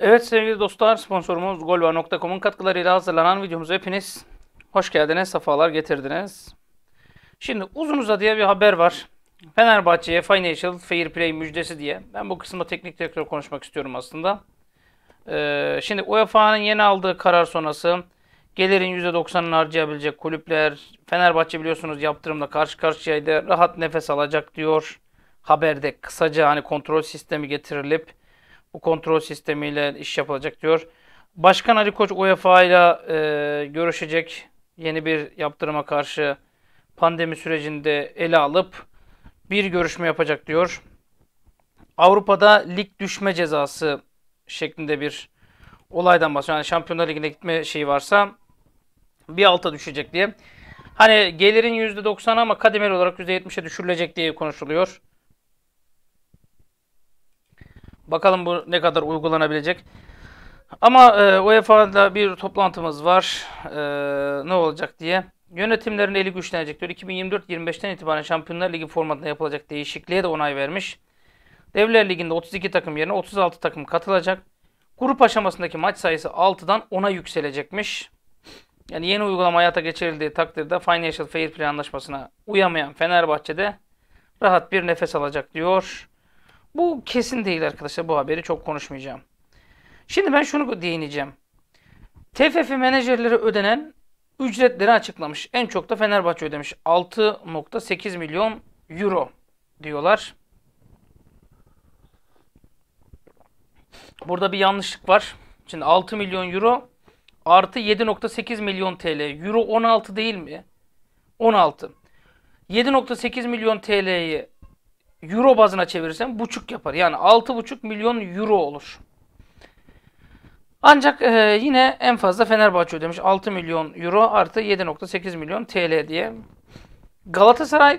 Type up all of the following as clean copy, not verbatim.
Evet sevgili dostlar, sponsorumuz Golva.com'un katkılarıyla hazırlanan videomuza hepiniz hoş geldiniz, sefalar getirdiniz. Şimdi uzun uzadıya bir haber var. Fenerbahçe'ye Financial Fair Play müjdesi diye. Ben bu kısımda teknik direktör konuşmak istiyorum aslında. Şimdi UEFA'nın yeni aldığı karar sonrası gelirin %90'ını harcayabilecek kulüpler, Fenerbahçe biliyorsunuz yaptırımla karşı karşıyaydı, rahat nefes alacak diyor. Haberde kısaca hani kontrol sistemi getirilip bu kontrol sistemiyle iş yapılacak diyor. Başkan Ali Koç UEFA ile görüşecek. Yeni bir yaptırıma karşı pandemi sürecinde ele alıp bir görüşme yapacak diyor. Avrupa'da lig düşme cezası şeklinde bir olaydan bahsediyor. Yani Şampiyonlar Ligi'ne gitme şeyi varsa bir alta düşecek diye. Hani gelirin %90 ama kademeli olarak %70'e düşürülecek diye konuşuluyor. Bakalım bu ne kadar uygulanabilecek. Ama UEFA'da bir toplantımız var. Ne olacak diye. Yönetimlerin eli güçlenecek diyor. 2024-25'ten itibaren Şampiyonlar Ligi formatında yapılacak değişikliğe de onay vermiş. Devler Ligi'nde 32 takım yerine 36 takım katılacak. Grup aşamasındaki maç sayısı 6'dan 10'a yükselecekmiş. Yani yeni uygulama hayata geçirildiği takdirde Financial Fair Play anlaşmasına uyamayan Fenerbahçe'de rahat bir nefes alacak diyor. Bu kesin değil arkadaşlar. Bu haberi çok konuşmayacağım. Şimdi ben şunu değineceğim. TFF menajerlere ödenen ücretleri açıklamış. En çok da Fenerbahçe ödemiş. 6,8 milyon euro diyorlar. Burada bir yanlışlık var. Şimdi 6 milyon euro artı 7,8 milyon TL. Euro 16 değil mi? 16. 7,8 milyon TL'yi euro bazına çevirirsem buçuk yapar. Yani 6,5 milyon euro olur. Ancak yine en fazla Fenerbahçe ödemiş. 6 milyon euro artı 7,8 milyon TL diye. Galatasaray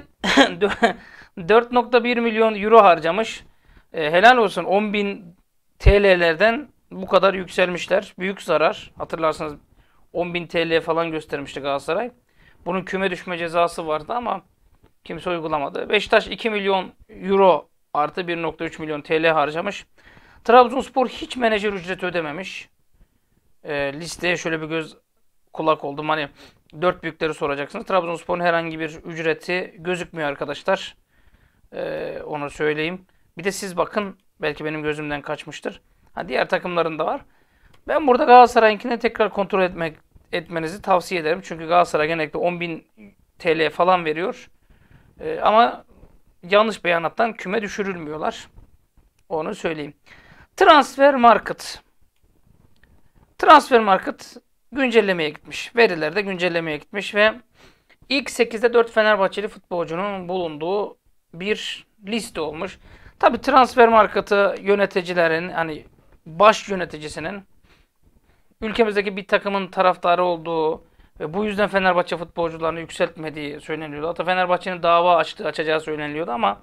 4,1 milyon euro harcamış. Helal olsun 10 bin TL'lerden bu kadar yükselmişler. Büyük zarar. Hatırlarsanız 10 bin TL falan göstermişti Galatasaray. Bunun küme düşme cezası vardı ama kimse uygulamadı. Beşiktaş 2 milyon euro artı 1,3 milyon TL harcamış. Trabzonspor hiç menajer ücreti ödememiş. Listeye şöyle bir göz kulak oldum. Hani dört büyükleri soracaksınız. Trabzonspor'un herhangi bir ücreti gözükmüyor arkadaşlar. Onu söyleyeyim. Bir de siz bakın. Belki benim gözümden kaçmıştır. Ha, diğer takımların da var. Ben burada Galatasaray'ınkini tekrar kontrol etmenizi tavsiye ederim. Çünkü Galatasaray genellikle 10.000 TL falan veriyor. Ama yanlış beyanattan küme düşürülmüyorlar. Onu söyleyeyim. Transfer Market. Transfer Market güncellemeye gitmiş. Veriler de güncellemeye gitmiş ve ilk 8'de 4 Fenerbahçeli futbolcunun bulunduğu bir liste olmuş. Tabi Transfer Market'ı yöneticilerin hani baş yöneticisinin ülkemizdeki bir takımın taraftarı olduğu ve bu yüzden Fenerbahçe futbolcularını yükseltmediği söyleniyordu. Hatta Fenerbahçe'nin dava açacağı söyleniliyordu ama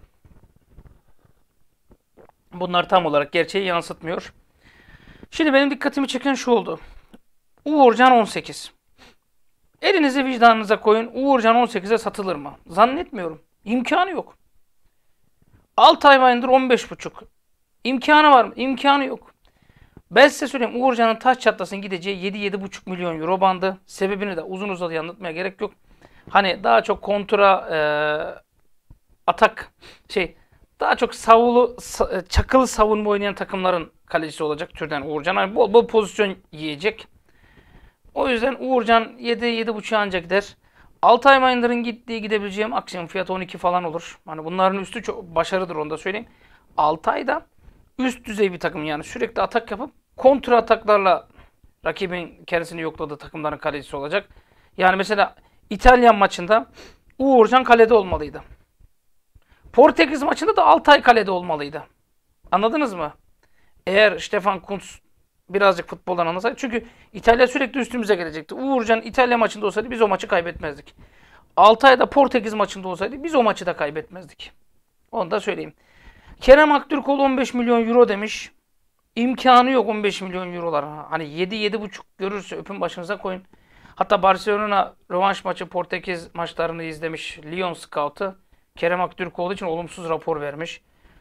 bunlar tam olarak gerçeği yansıtmıyor. Şimdi benim dikkatimi çeken şu oldu. Uğurcan 18. Elinizi vicdanınıza koyun. Uğurcan 18'e satılır mı? Zannetmiyorum. İmkanı yok. Altay Bayındır 15,5. İmkanı var mı? İmkanı yok. Ben size söyleyeyim. Uğurcan'ın taş çatlasın gideceği 7-7,5 milyon euro bandı. Sebebini de uzun uzadı anlatmaya gerek yok. Hani daha çok kontra atak daha çok çakılı savunma oynayan takımların kalecisi olacak türden Uğurcan. Hani bol bol pozisyon yiyecek. O yüzden Uğurcan 7-7,5 ancak gider. Altay Bayındır'ın gidebileceği maksimum fiyatı 12 falan olur. Hani bunların üstü çok başarıdır, onu da söyleyeyim. Altay da üst düzey bir takım, yani sürekli atak yapıp kontra ataklarla rakibin kendisini yokladığı takımların kalecisi olacak. Yani mesela İtalyan maçında Uğurcan kalede olmalıydı. Portekiz maçında da Altay kalede olmalıydı. Anladınız mı? Eğer Stefan Kuntz birazcık futboldan anlasaydı. Çünkü İtalya sürekli üstümüze gelecekti. Uğurcan İtalya maçında olsaydı biz o maçı kaybetmezdik. Altay da Portekiz maçında olsaydı biz o maçı da kaybetmezdik. Onu da söyleyeyim. Kerem Aktürkoğlu 15 milyon euro demiş. İmkanı yok 15 milyon eurolar. Hani 7-7,5 görürse öpün başınıza koyun. Hatta Barcelona rövanş maçı Portekiz maçlarını izlemiş Lyon Scout'u. Kerem Aktürkoğlu için olumsuz rapor vermiş.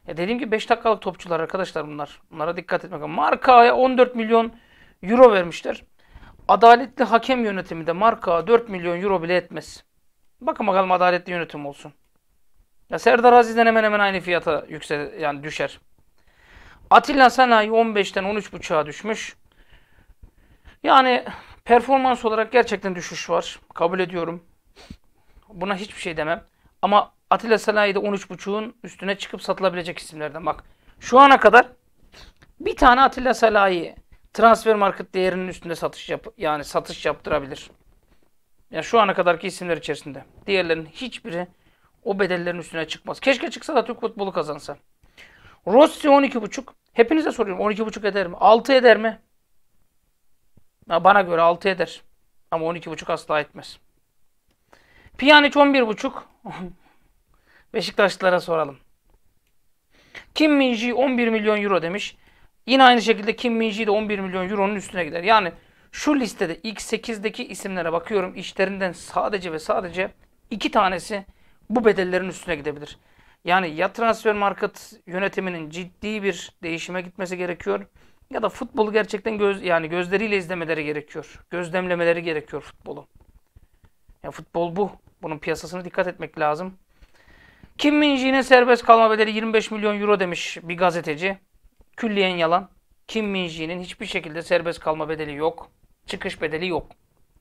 Dediğim gibi 5 dakikalık topçular arkadaşlar bunlar. Bunlara dikkat etmek lazım. Marka'ya 14 milyon euro vermişler. Adaletli hakem yönetiminde Marka 4 milyon euro bile etmez. Bakın bakalım adaletli yönetim olsun. Ya Serdar Aziz'den hemen hemen aynı fiyata yani düşer. Atilla Sanayi 15'ten 13.5'a düşmüş. Yani performans olarak gerçekten düşüş var. Kabul ediyorum. Buna hiçbir şey demem. Ama Atilla Sanayi de 13.5'un üstüne çıkıp satılabilecek isimlerden. Bak şu ana kadar bir tane Atilla Sanayi transfer market değerinin üstünde satış yaptırabilir. Yani şu ana kadarki isimler içerisinde. Diğerlerinin hiçbiri o bedellerin üstüne çıkmaz. Keşke çıksa da Türk futbolu kazansa. Rossi 12.5. Hepinize soruyorum 12.5 eder mi? 6 eder mi? Ya bana göre 6 eder. Ama 12.5 asla etmez. Pjanic 11.5. Beşiktaşlılara soralım. Kim Min-ji 11 milyon euro demiş. Yine aynı şekilde Kim Min-ji de 11 milyon euronun üstüne gider. Yani şu listede ilk 8'deki isimlere bakıyorum. İşlerinden sadece ve sadece 2 tanesi bu bedellerin üstüne gidebilir. Yani ya transfer market yönetiminin ciddi bir değişime gitmesi gerekiyor ya da futbolu gerçekten gözleriyle izlemeleri gerekiyor. Gözlemlemeleri gerekiyor futbolu. Ya futbol bu. Bunun piyasasına dikkat etmek lazım. Kim Min-ji'nin serbest kalma bedeli 25 milyon euro demiş bir gazeteci. Külliyen yalan. Kim Min-ji'nin hiçbir şekilde serbest kalma bedeli yok. Çıkış bedeli yok.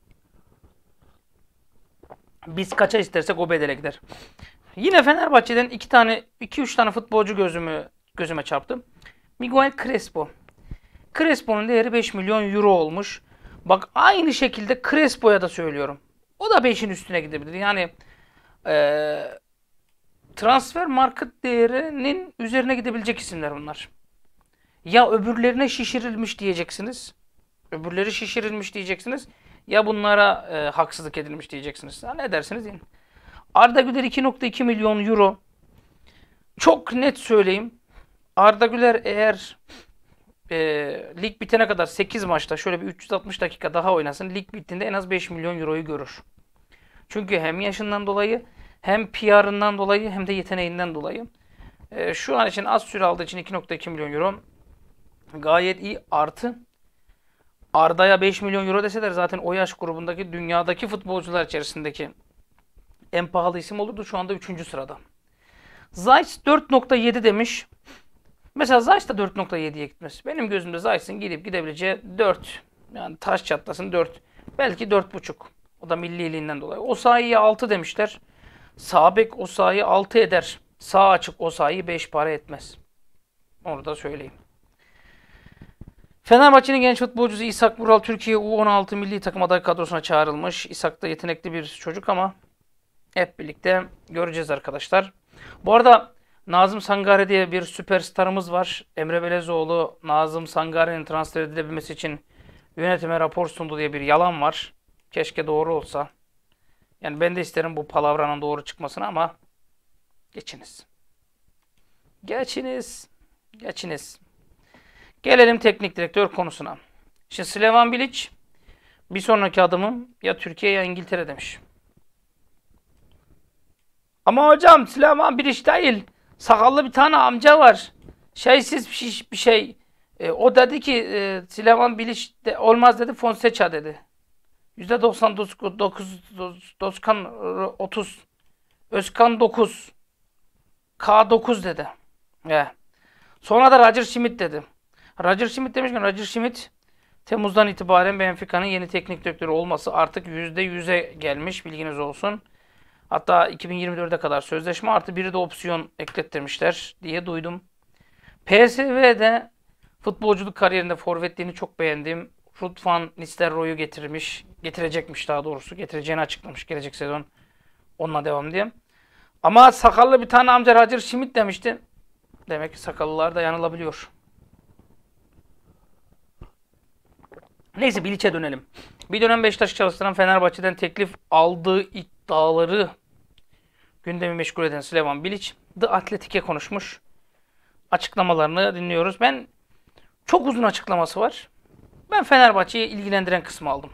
Biz kaça istersek o bedele gider. Yine Fenerbahçe'den 2-3 tane futbolcu gözüme çarptı. Miguel Crespo. Crespo'nun değeri 5 milyon euro olmuş. Bak aynı şekilde Crespo'ya da söylüyorum. O da 5'in üstüne gidebilir. Yani transfer market değerinin üzerine gidebilecek isimler bunlar. Ya öbürlerine şişirilmiş diyeceksiniz. Öbürleri şişirilmiş diyeceksiniz. Ya bunlara haksızlık edilmiş diyeceksiniz. Ha, ne dersiniz deyin. Arda Güler 2.2 milyon euro. Çok net söyleyeyim. Arda Güler eğer lig bitene kadar 8 maçta şöyle bir 360 dakika daha oynasın. Lig bittiğinde en az 5 milyon euroyu görür. Çünkü hem yaşından dolayı hem PR'ından dolayı hem de yeteneğinden dolayı. Şu an için az süre aldığı için 2.2 milyon euro gayet iyi. Artı Arda'ya 5 milyon euro deseler zaten o yaş grubundaki dünyadaki futbolcular içerisindeki en pahalı isim olurdu. Şu anda 3. sırada. Zayt 4.7 demiş. Mesela Zayt da 4.7'ye gitmez. Benim gözümde Zayt'ın gidip gidebileceği 4. Yani taş çatlasın 4. Belki 4.5. O da milliliğinden dolayı. Osayi'ye 6 demişler. Sağ bek Osayi 6 eder. Sağ açık Osayi 5 para etmez. Onu da söyleyeyim. Fenerbahçe'nin genç futbolcusu İshak Vural Türkiye U16 milli takım aday kadrosuna çağrılmış. İshak da yetenekli bir çocuk ama hep birlikte göreceğiz arkadaşlar. Bu arada Nazım Sangare diye bir süperstarımız var. Emre Belezoğlu Nazım Sangare'nin transfer edilebilmesi için yönetime rapor sundu diye bir yalan var. Keşke doğru olsa. Yani ben de isterim bu palavranın doğru çıkmasını ama geçiniz. Geçiniz. Gelelim teknik direktör konusuna. Şimdi Slaven Bilic bir sonraki adımım ya Türkiye ya İngiltere demiş. Ama hocam Slaven Bilic değil. Sakallı bir tane amca var. Şeysiz bir şey. O dedi ki Slaven Bilic de olmaz dedi. Fonseca dedi. %99 Özkan 30 Özkan 9 K9 dedi. Sonra da Roger Schmidt dedi. Roger Schmidt demişken Roger Schmidt Temmuz'dan itibaren Benfica'nın yeni teknik direktörü olması artık %100'e gelmiş, bilginiz olsun. Hatta 2024'e kadar sözleşme artı biri de opsiyon eklettirmişler diye duydum. PSV'de futbolculuk kariyerinde forvetliğini çok beğendiğim Ruud van Nistelrooy'u getirecekmiş daha doğrusu. Getireceğini açıklamış gelecek sezon onunla devam diye. Ama sakallı bir tane amca Roger Schmidt demişti. Demek ki sakallılar da yanılabiliyor. Neyse Bilic'e dönelim. Bir dönem Beşiktaş'ı çalıştıran Fenerbahçe'den teklif aldığı iddiaları gündemi meşgul eden Slaven Bilic The Athletic'e konuşmuş. Açıklamalarını dinliyoruz. Çok uzun açıklaması var. Ben Fenerbahçe'yi ilgilendiren kısmı aldım.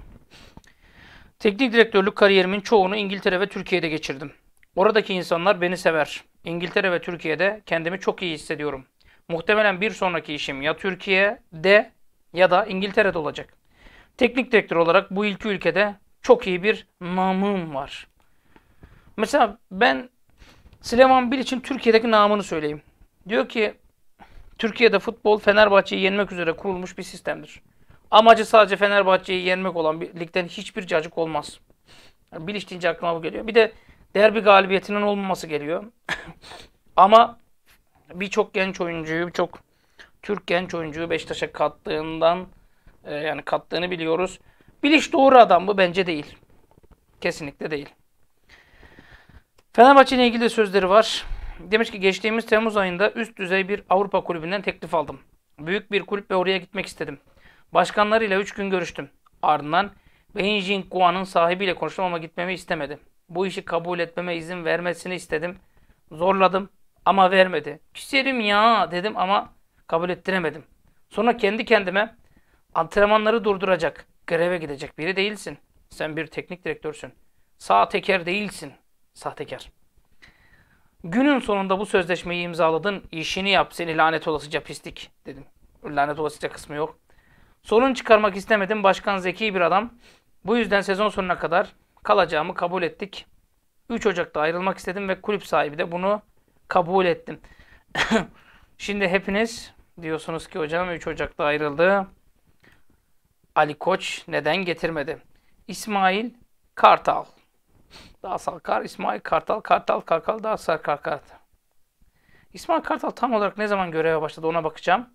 Teknik direktörlük kariyerimin çoğunu İngiltere ve Türkiye'de geçirdim. Oradaki insanlar beni sever. İngiltere ve Türkiye'de kendimi çok iyi hissediyorum. Muhtemelen bir sonraki işim ya Türkiye'de ya da İngiltere'de olacak. Teknik direktör olarak bu iki ülkede çok iyi bir namım var. Mesela ben Süleyman Bilic'in Türkiye'deki namını söyleyeyim. Diyor ki Türkiye'de futbol Fenerbahçe'yi yenmek üzere kurulmuş bir sistemdir. Amacı sadece Fenerbahçe'yi yenmek olan bir ligden hiçbir cacık olmaz. Yani Bilic deyince aklıma bu geliyor. Bir de derbi galibiyetinin olmaması geliyor. Ama birçok genç oyuncuyu, birçok Türk genç oyuncuyu Beşiktaş'a kattığından yani kattığını biliyoruz. Bilic doğru adam mı? Bence değil. Kesinlikle değil. Fenerbahçe ile ilgili de sözleri var. Demiş ki geçtiğimiz Temmuz ayında üst düzey bir Avrupa kulübünden teklif aldım. Büyük bir kulüp ve oraya gitmek istedim. Başkanlarıyla 3 gün görüştüm. Ardından Beijing Guan'ın sahibiyle konuştum ama gitmemi istemedi. Bu işi kabul etmeme izin vermesini istedim. Zorladım ama vermedi. Küserim ya dedim ama kabul ettiremedim. Sonra kendi kendime antrenmanları durduracak, greve gidecek biri değilsin. Sen bir teknik direktörsün. Sahtekar değilsin. Sahtekar. Günün sonunda bu sözleşmeyi imzaladın. İşini yap seni lanet olasıca pislik dedim. Lanet olasıca kısmı yok. Sorun çıkarmak istemedim. Başkan zeki bir adam. Bu yüzden sezon sonuna kadar kalacağımı kabul ettik. 3 Ocak'ta ayrılmak istedim ve kulüp sahibi de bunu kabul ettim. Şimdi hepiniz diyorsunuz ki hocam 3 Ocak'ta ayrıldı. Ali Koç neden getirmedi? İsmail Kartal. Daha Salkar, İsmail Kartal, Kartal, daha Kartal. İsmail Kartal tam olarak ne zaman göreve başladı ona bakacağım.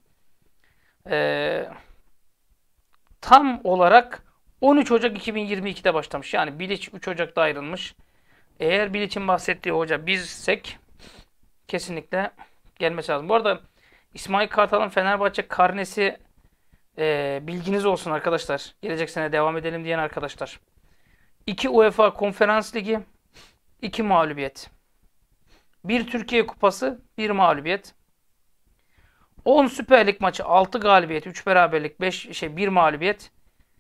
Tam olarak 13 Ocak 2022'de başlamış. Yani Bilic 3 Ocak'ta ayrılmış. Eğer Bilic'in bahsettiği hoca bizsek kesinlikle gelmesi lazım. Bu arada İsmail Kartal'ın Fenerbahçe karnesi bilginiz olsun arkadaşlar. Gelecek sene devam edelim diyen arkadaşlar. 2 UEFA Konferans Ligi, 2 mağlubiyet. 1 Türkiye Kupası, 1 mağlubiyet. 10 Süper Lig maçı, 6 galibiyet, 3 beraberlik, 1 mağlubiyet.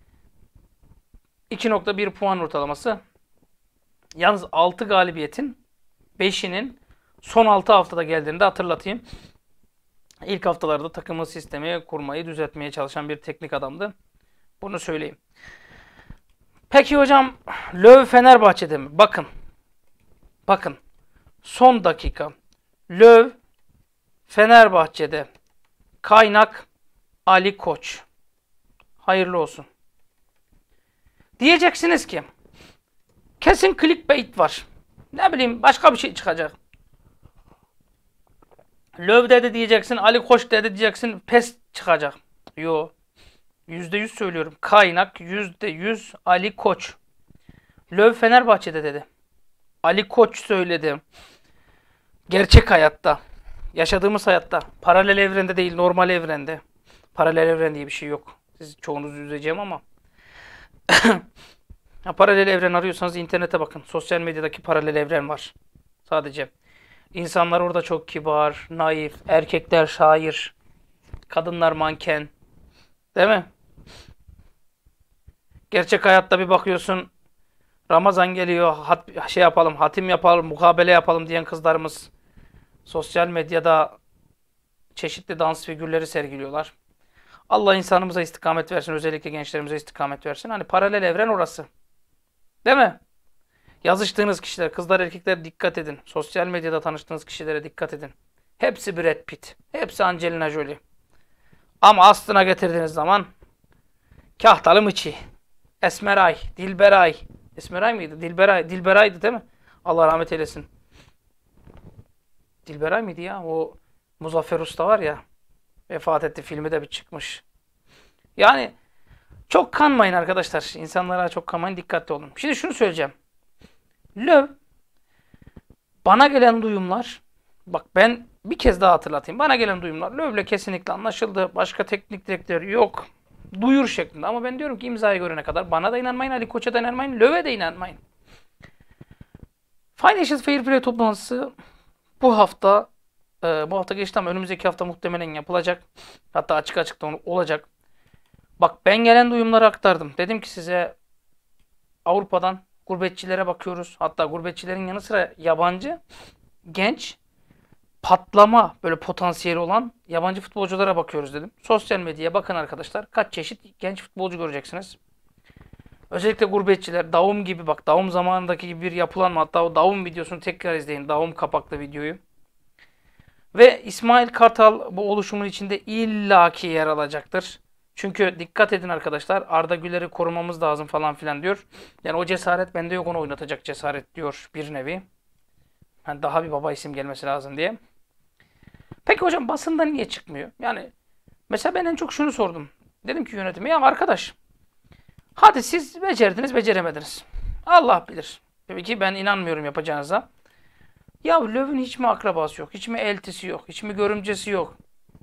2.1 puan ortalaması. Yalnız 6 galibiyetin 5'inin son 6 haftada geldiğini de hatırlatayım. İlk haftalarda takımın sistemi kurmayı, düzeltmeye çalışan bir teknik adamdı. Bunu söyleyeyim. Peki hocam Löw Fenerbahçe'de mi? Bakın. Bakın. Son dakika. Löw Fenerbahçe'de. Kaynak Ali Koç. Hayırlı olsun. Diyeceksiniz ki kesin clickbait var. Ne bileyim başka bir şey çıkacak. Löw dedi diyeceksin, Ali Koç dedi diyeceksin, pes çıkacak. Yo. %100 söylüyorum. Kaynak %100 Ali Koç. Löw Fenerbahçe'de dedi. Ali Koç söyledi. Gerçek hayatta. Yaşadığımız hayatta. Paralel evrende değil, normal evrende. Paralel evren diye bir şey yok. Siz çoğunuzu üzeceğim ama. Paralel evren arıyorsanız internete bakın. Sosyal medyadaki paralel evren var. Sadece. İnsanlar orada çok kibar, naif. Erkekler şair. Kadınlar manken. Değil mi? Gerçek hayatta bir bakıyorsun. Ramazan geliyor. Yapalım, hatim yapalım, mukabele yapalım diyen kızlarımız sosyal medyada çeşitli dans figürleri sergiliyorlar. Allah insanımıza istikamet versin. Özellikle gençlerimize istikamet versin. Hani paralel evren orası. Değil mi? Yazıştığınız kişiler, kızlar erkekler dikkat edin. Sosyal medyada tanıştığınız kişilere dikkat edin. Hepsi Brad Pitt. Hepsi Angelina Jolie. Ama aslına getirdiğiniz zaman Kahtalı Mıçı, Esmeray, Dilberay. Esmeray mıydı? Dilberay. Dilberay'dı değil mi? Allah rahmet eylesin. Dilberay mıydı ya? O Muzaffer Usta var ya. Vefat etti. Filmi de bir çıkmış. Yani çok kanmayın arkadaşlar. İnsanlara çok kanmayın. Dikkatli olun. Şimdi şunu söyleyeceğim. Löw bana gelen duyumlar, bak ben bir kez daha hatırlatayım. Bana gelen duyumlar Löw'le kesinlikle anlaşıldı. Başka teknik direktör yok. Duyur şeklinde. Ama ben diyorum ki imzayı görene kadar bana da inanmayın, Ali Koç'a da inanmayın, Löw'e de inanmayın. Financial Fair Play toplantısı bu hafta geçti ama önümüzdeki hafta muhtemelen yapılacak. Hatta açık da olacak. Bak ben gelen duyumları aktardım. Dedim ki size Avrupa'dan gurbetçilere bakıyoruz. Hatta gurbetçilerin yanı sıra yabancı, genç patlama böyle potansiyeli olan yabancı futbolculara bakıyoruz dedim. Sosyal medyaya bakın arkadaşlar. Kaç çeşit genç futbolcu göreceksiniz. Özellikle gurbetçiler. Daum gibi bak. Daum zamanındaki gibi bir yapılanma. Hatta o Daum videosunu tekrar izleyin. Daum kapaklı videoyu. Ve İsmail Kartal bu oluşumun içinde illaki yer alacaktır. Çünkü dikkat edin arkadaşlar. Arda Güler'i korumamız lazım falan filan diyor. Yani o cesaret bende yok, onu oynatacak cesaret diyor bir nevi. Yani daha bir baba isim gelmesi lazım diye. Peki hocam basında niye çıkmıyor? Yani mesela ben en çok şunu sordum. Dedim ki yönetime, ya arkadaş hadi siz becerdiniz beceremediniz. Allah bilir. Tabii ki ben inanmıyorum yapacağınıza. Ya Löw'ün hiç mi akrabası yok? Hiç mi eltisi yok? Hiç mi görümcesi yok?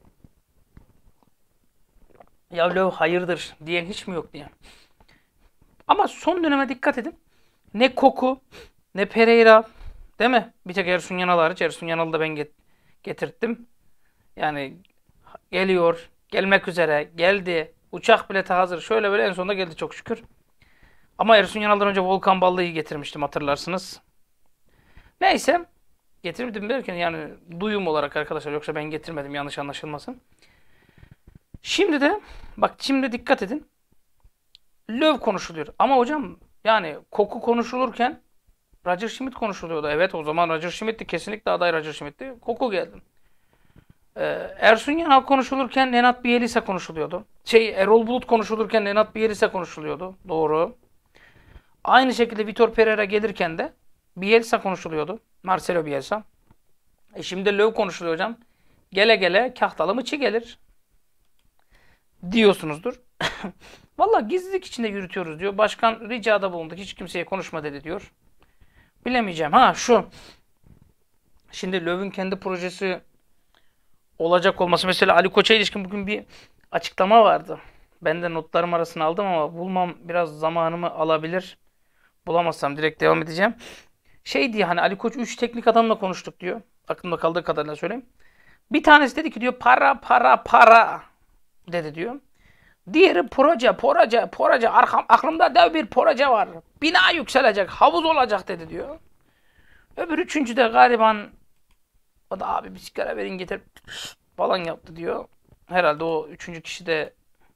Ya Löw hayırdır diyen hiç mi yok diye. Ama son döneme dikkat edin. Ne Koku, ne Pereira, değil mi? Bir tek Ersun Yanal hariç. Ersun Yanal'ı da ben getirttim. Yani geliyor, gelmek üzere, geldi. Uçak bileti hazır. Şöyle böyle en sonunda geldi çok şükür. Ama Ersun Yanal'dan önce Volkan Ballı'yı getirmiştim, hatırlarsınız. Neyse. Getirmedim derken yani duyum olarak arkadaşlar, yoksa ben getirmedim, yanlış anlaşılmasın. Şimdi de bak, şimdi dikkat edin. Löw konuşuluyor. Ama hocam yani Koku konuşulurken Roger Schmidt konuşuluyordu. Evet, o zaman Roger Schmidt'ti. Kesinlikle aday Roger Schmidt'ti. Koku geldi. Ersun Yanal konuşulurken Nenad Bielisa konuşuluyordu. Erol Bulut konuşulurken Nenad Bielisa konuşuluyordu. Doğru. Aynı şekilde Vitor Pereira gelirken de Bielsa konuşuluyordu. Marcelo Bielsa. Şimdi Löw konuşuluyor hocam. Gele gele kahtalı mıçı gelir diyorsunuzdur. Valla gizlilik içinde yürütüyoruz diyor. Başkan ricada bulundu. Hiç kimseye konuşma dedi diyor. Bilemeyeceğim. Ha şu. Şimdi Löw'ün kendi projesi olacak olması. Mesela Ali Koç'a ilişkin bugün bir açıklama vardı. Ben de notlarım arasına aldım ama bulmam biraz zamanımı alabilir. Bulamazsam direkt devam edeceğim. Şey diye, hani Ali Koç 3 teknik adamla konuştuk diyor. Aklımda kaldığı kadarıyla söyleyeyim. Bir tanesi dedi ki diyor para para para dedi diyor. Diğeri proje. Aklımda dev bir proje var. Bina yükselecek, havuz olacak dedi diyor. Öbür üçüncü de gariban, o da abi bir sigara verin getir falan yaptı diyor. Herhalde o üçüncü kişi de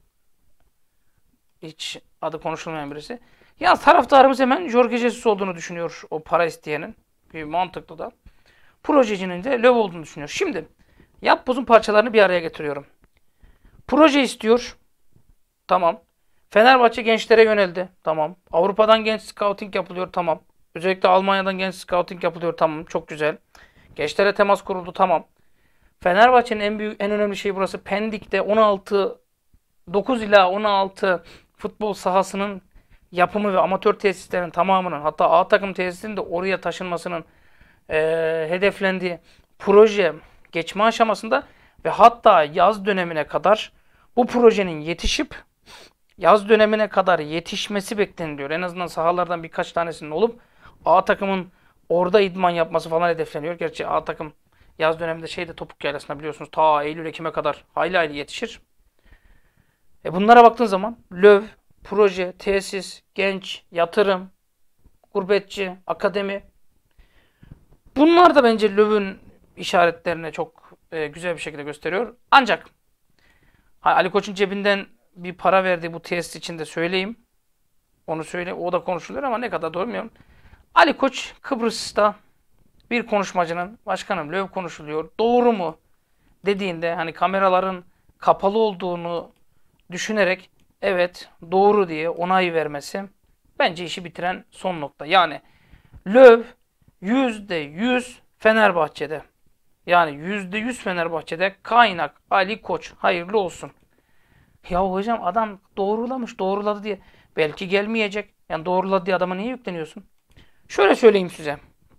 hiç adı konuşulmayan birisi. Ya taraftarımız hemen Jorge Jesus olduğunu düşünüyor, o para isteyenin. Bir mantıklı da. Projecinin de Löw olduğunu düşünüyor. Şimdi yapbozun parçalarını bir araya getiriyorum. Proje istiyor. Tamam. Fenerbahçe gençlere yöneldi. Tamam. Avrupa'dan genç scouting yapılıyor. Tamam. Özellikle Almanya'dan genç scouting yapılıyor. Tamam. Çok güzel. Gençlere temas kuruldu. Tamam. Fenerbahçe'nin en önemli şeyi burası. Pendik'te 9 ila 16 futbol sahasının yapımı ve amatör tesislerin tamamının, hatta A takım tesisinin de oraya taşınmasının hedeflendiği proje geçme aşamasında ve hatta yaz dönemine kadar bu projenin yaz dönemine kadar yetişmesi bekleniliyor. En azından sahalardan birkaç tanesinin olup A takımın orada idman yapması falan hedefleniyor. Gerçi A takım yaz döneminde Topuk Yaylası'na biliyorsunuz ta Eylül-Ekim'e kadar hayli yetişir. Bunlara baktığın zaman Löw, proje, tesis, genç, yatırım, gurbetçi, akademi, bunlar da bence Löw'ün işaretlerini çok güzel bir şekilde gösteriyor. Ancak Ali Koç'un cebinden bir para verdiği bu tesis için de söyleyeyim. Onu söyle, o da konuşuluyor ama ne kadar doğru bilmiyorum. Ali Koç Kıbrıs'ta bir konuşmacının, başkanım Löw konuşuluyor, doğru mu dediğinde hani kameraların kapalı olduğunu düşünerek evet doğru diye onay vermesi bence işi bitiren son nokta. Yani Löw %100 Fenerbahçe'de. Yani %100 Fenerbahçe'de, kaynak Ali Koç, hayırlı olsun. Ya hocam adam doğruladı diye. Belki gelmeyecek. Yani doğruladı diye adama niye yükleniyorsun? Şöyle söyleyeyim size.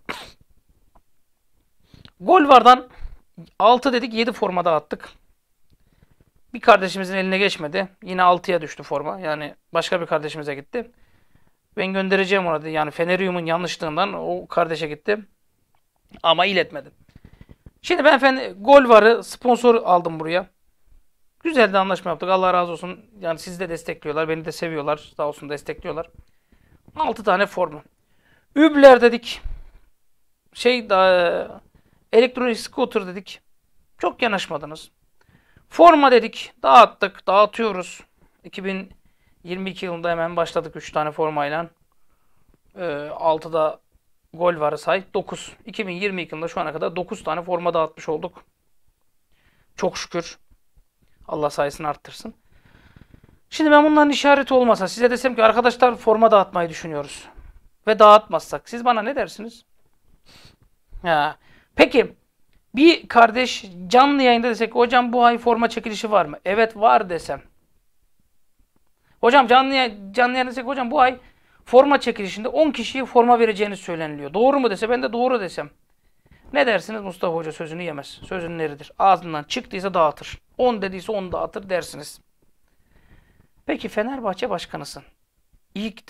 Gol vardan 6 dedik, 7 forma dağıttık. Bir kardeşimizin eline geçmedi. Yine 6'ya düştü forma. Yani başka bir kardeşimize gitti. Ben göndereceğim ona dedi. Yani Feneryum'un yanlışlığından o kardeşe gitti. Ama iletmedi. Şimdi ben gol varı sponsor aldım buraya. Güzel de anlaşma yaptık. Allah razı olsun. Yani sizi de destekliyorlar. Beni de seviyorlar. Sağ olsun destekliyorlar. 6 tane forma. Übler dedik. Elektronik scooter dedik. Çok yanaşmadınız. Forma dedik. Dağıttık. Dağıtıyoruz. 2022 yılında hemen başladık 3 tane formayla. 6'da gol varı say. 9. 2022 yılında şu ana kadar 9 tane forma dağıtmış olduk. Çok şükür. Allah sayısını arttırsın. Şimdi ben bunların işareti olmasa size desem ki arkadaşlar forma dağıtmayı düşünüyoruz. Ve dağıtmazsak siz bana ne dersiniz? Ha. Peki bir kardeş canlı yayında desek hocam bu ay forma çekilişi var mı? Evet var desem. Hocam canlı yayında desek hocam bu ay forma çekilişinde 10 kişiye forma vereceğiniz söyleniliyor. Doğru mu dese ben de doğru desem. Ne dersiniz? Mustafa Hoca sözünü yemez. Sözünün eridir. Ağzından çıktıysa dağıtır. 10 dediyse 10 dağıtır dersiniz. Peki Fenerbahçe başkanısın. İlk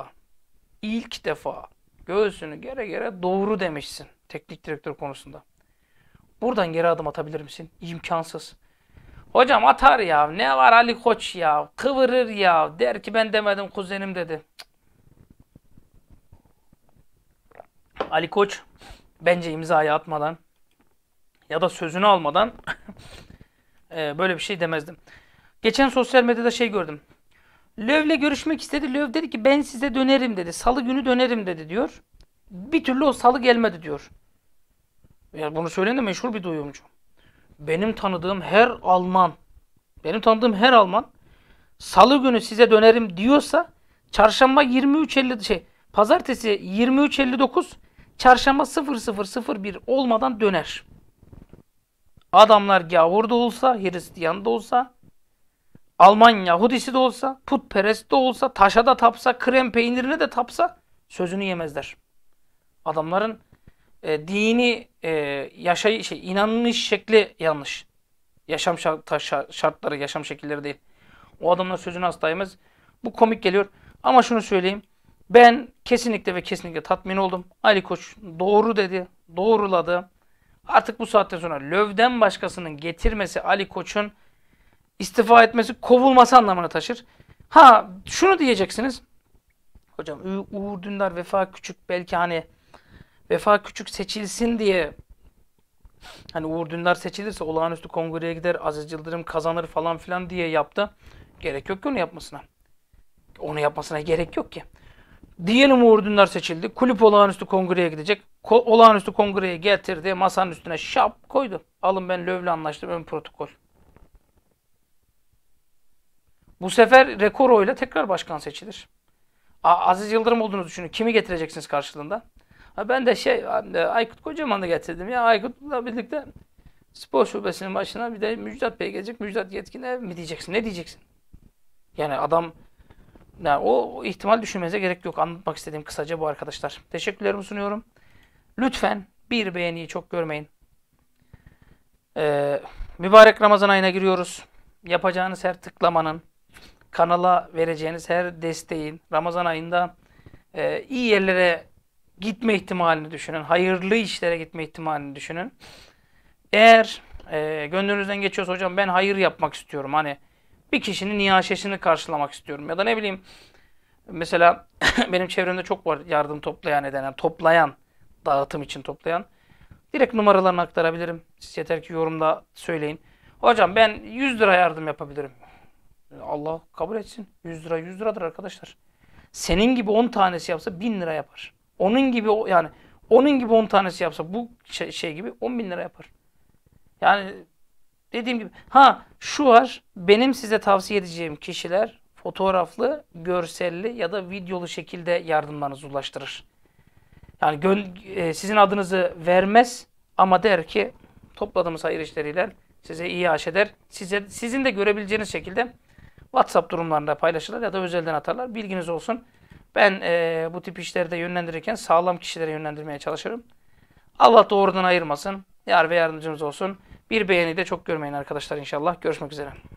defa göğsünü gere gere doğru demişsin teknik direktör konusunda. Buradan geri adım atabilir misin? İmkansız. Hocam atar ya. Ne var Ali Koç ya. Kıvırır ya. Der ki ben demedim kuzenim dedi. Ali Koç bence imzayı atmadan ya da sözünü almadan böyle bir şey demezdim. Geçen sosyal medyada şey gördüm. Löw'le görüşmek istedi. Löw dedi ki ben size dönerim dedi. Salı günü dönerim dedi diyor. Bir türlü o salı gelmedi diyor. Yani bunu söyleyen de meşhur bir duyumcu. Benim tanıdığım her Alman salı günü size dönerim diyorsa çarşamba 23.50 pazartesi 23.59 çarşamba 00.01 olmadan döner. Adamlar gavur da olsa, Hristiyan da olsa, Alman Yahudisi de olsa, putperest de olsa, taşa da tapsa, krem peynirine de tapsa sözünü yemezler. Adamların dini inanış şekli yanlış. Yaşam şartları, yaşam şekilleri değil. O adamlar sözünü asla yemez. Bu komik geliyor. Ama şunu söyleyeyim. Ben kesinlikle ve kesinlikle tatmin oldum. Ali Koç doğru dedi. Doğruladı. Artık bu saatten sonra Löw'den başkasının getirmesi Ali Koç'un istifa etmesi, kovulması anlamına taşır. Ha şunu diyeceksiniz. Hocam Uğur Dündar, Vefa Küçük belki hani Vefa Küçük seçilsin diye hani Uğur Dündar seçilirse olağanüstü kongreye gider, Aziz Yıldırım kazanır falan filan diye yaptı. Gerek yok ki onu yapmasına. Onu yapmasına gerek yok ki. Diyelim Uğur Dündar seçildi. Kulüp olağanüstü kongreye gidecek. Olağanüstü kongreye getirdi. Masanın üstüne şap koydu. Alın ben Löw'le anlaştım. Ön protokol. Bu sefer rekor oyla tekrar başkan seçilir. Aziz Yıldırım olduğunu düşünün. Kimi getireceksiniz karşılığında? Ben de Aykut Kocaman'ı getirdim. Ya Aykut'la birlikte spor şubesinin başına bir de Müjdat Bey gelecek. Müjdat Yetkin'e mi diyeceksin? Ne diyeceksin? Yani adam yani o ihtimal düşünmenize gerek yok. Anlatmak istediğim kısaca bu arkadaşlar. Teşekkürlerimi sunuyorum. Lütfen bir beğeniyi çok görmeyin. Mübarek Ramazan ayına giriyoruz. Yapacağınız her tıklamanın, kanala vereceğiniz her desteğin Ramazan ayında iyi yerlere gitme ihtimalini düşünün. Hayırlı işlere gitme ihtimalini düşünün. Eğer gönlünüzden geçiyorsa hocam ben hayır yapmak istiyorum. Hani bir kişinin niyaşesini karşılamak istiyorum. Ya da ne bileyim mesela benim çevremde çok var yardım toplayan, dağıtım için toplayan. Direkt numaralarını aktarabilirim. Siz yeter ki yorumda söyleyin. Hocam ben 100 lira yardım yapabilirim. Allah kabul etsin. 100 lira 100 liradır arkadaşlar. Senin gibi 10 tanesi yapsa 1000 lira yapar. Onun gibi 10 tanesi yapsa bu şey gibi 10.000 lira yapar. Yani dediğim gibi şu var. Benim size tavsiye edeceğim kişiler fotoğraflı, görselli ya da videolu şekilde yardımlarınızı ulaştırır. Yani sizin adınızı vermez ama der ki topladığımız hayır işleriyle size iyi aş eder. Sizin de görebileceğiniz şekilde WhatsApp durumlarında paylaşırlar ya da özelden atarlar. Bilginiz olsun. Ben bu tip işlerde yönlendirirken sağlam kişilere yönlendirmeye çalışırım. Allah doğrudan ayırmasın. Yar ve yardımcımız olsun. Bir beğeni de çok görmeyin arkadaşlar inşallah. Görüşmek üzere.